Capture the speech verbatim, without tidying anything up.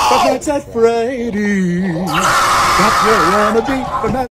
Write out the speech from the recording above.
But that's at Freddy. That's where I wanna be. But that's